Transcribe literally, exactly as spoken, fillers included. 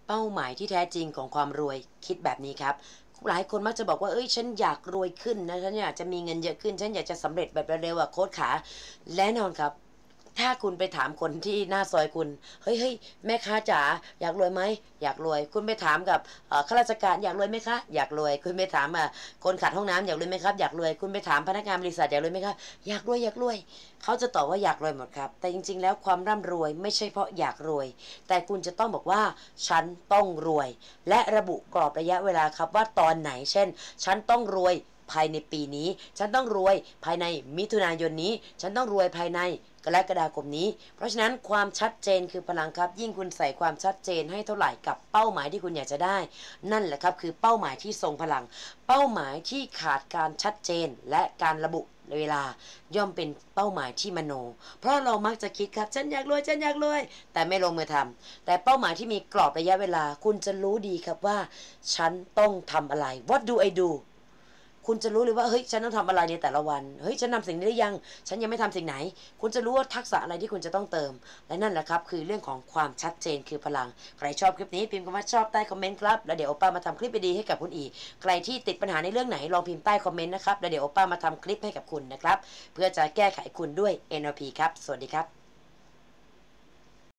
เป้าหมายที่แท้จริงของความรวยคิดแบบนี้ครับหลายคนมักจะบอกว่าเอ้ยฉันอยากรวยขึ้นนะฉันอยากจะมีเงินเยอะขึ้นฉันอยากจะสำเร็จแบบเร็วๆอะโค้ชขาแน่นอนครับถ้าคุณไปถามคนที่หน้าซอยคุณเฮ้ยเฮ้ยแม่ค้าจ๋าอยากรวยไหมอยากรวยคุณไปถามกับเอ่อข้าราชการอยากรวยไหมคะอยากรวยคุณไปถามอ่ะคนขัดห้องน้ำอยากรวยไหมครับอยากรวยคุณไปถามพนักงานบริษัทอยากรวยไหมครับอยากรวยอยากรวยเขาจะตอบว่าอยากรวยหมดครับแต่จริงๆแล้วความร่ำรวยไม่ใช่เพราะอยากรวยแต่คุณจะต้องบอกว่าฉันต้องรวยและระบุกรอบระยะเวลาครับว่าตอนไหนเช่นฉันต้องรวยภายในปีนี้ฉันต้องรวยภายในมิถุนายนนี้ฉันต้องรวยภายในกรกฎาคมนี้เพราะฉะนั้นความชัดเจนคือพลังครับยิ่งคุณใส่ความชัดเจนให้เท่าไหร่กับเป้าหมายที่คุณอยากจะได้นั่นแหละครับคือเป้าหมายที่ทรงพลังเป้าหมายที่ขาดการชัดเจนและการระบุเวลาย่อมเป็นเป้าหมายที่มโนเพราะเรามักจะคิดครับฉันอยากรวยฉันอยากรวยแต่ไม่ลงมือทำแต่เป้าหมายที่มีกรอบระยะเวลาคุณจะรู้ดีครับว่าฉันต้องทำอะไร What do I do คุณจะรู้เลยว่าเฮ้ยฉันต้องทำอะไรในแต่ละวันเฮ้ยฉันทำสิ่งนี้ได้ยังฉันยังไม่ทำสิ่งไหนคุณจะรู้ว่าทักษะอะไรที่คุณจะต้องเติมและนั่นแหละครับคือเรื่องของความชัดเจนคือพลังใครชอบคลิปนี้พิมพ์คำว่าชอบใต้คอมเมนต์ครับแล้วเดี๋ยวโอป้ามาทำคลิปดีๆให้กับคุณอีกใครที่ติดปัญหาในเรื่องไหนลองพิมพ์ใต้คอมเมนต์นะครับแล้วเดี๋ยวโอป้ามาทำคลิปให้กับคุณนะครับเพื่อจะแก้ไขคุณด้วย เอ็น แอล พี ครับสวัสดีครับ